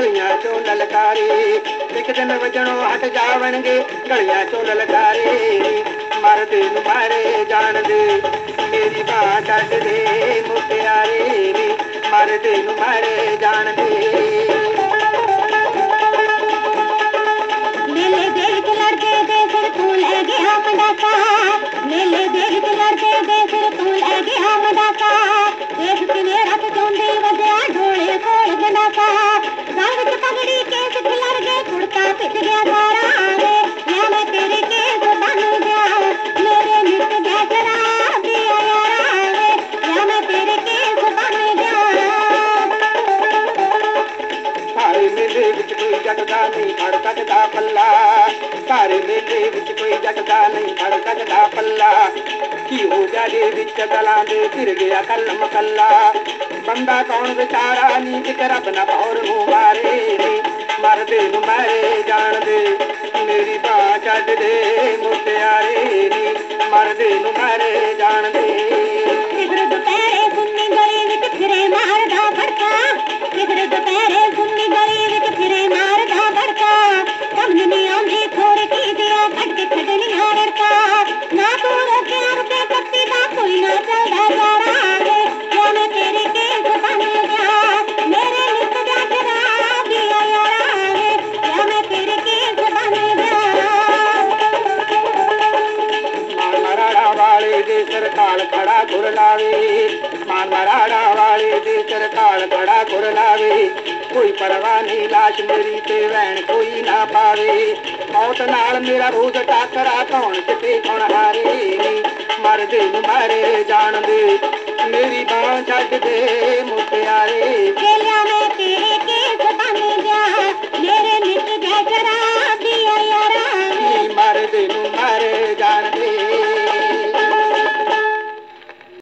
गलियां चो ललकारे। एक दिन वजनों हट जावणगे गलियां चो ललकारे। मरदे नूं मारे जाण दे मेरी बां छड्ड दे मुटियारे नी, मरदे नूं मारे जाण दे। मेले दे विच लड़के दे सिर तूं लै गया मंडासा, मेले दे विच लड़के दे सिर तूं लै गया मंडासा। देख किवें रख चोंदी वजया ढोले कोल गंडासा। गल विच पगड़ी केस खिलर गए कुड़ता पिट गया सारा वे। या मैं तेरे केस बन गया मेरे नित गया शराबी यारा वे। या मैं तेरे केस बन गया। सारे मेले विच कोई जगदा नहीं फड़ सकदा पल्ला, सारे मेले विच कोई जगदा नहीं फड़ सकदा पल्ला। की हो जाए विच गलां दे फिर गया कलम कल्ला। बंदा कौन बेचारा नी इक रब ना पौर नूं मारे नी, मरदे नूं मारे जाण दे मेरी बां छड्ड दे मुटियारे नी, मरदे नूं मारे जाण दे। किधर दुपहरे सुन्नी गली विच फिरे मारदा भड़का, किधर दुपहरे सुन्नी गली विच फिरे मारदा भड़का। समझ नहीं आंदी थोड़ी की दिया कट के छड्डनियां लड़का। ना तू रोकिया रुके पत्ती दा कोई ना चलदा यारा वे। या मैं तेरे केस बन गया मेरे नित दा शराबी यारा वे। या मैं तेरे केस बन गया। मान मराड़ा वाले दे सरकार खड़ा गुर लावे, मान मराड़ा वाले दे सरकार खड़ा गुर लावे। कोई परवाह नहीं लाश मेरी ते वैन कोई ना पावे। मौत नाल मेरा रोज टाकरा कौन चिट्टे कौन हारे नी, मरदे नूं मारे जाण दे मेरी बां छड्ड दे मुटियारे। चेलिया में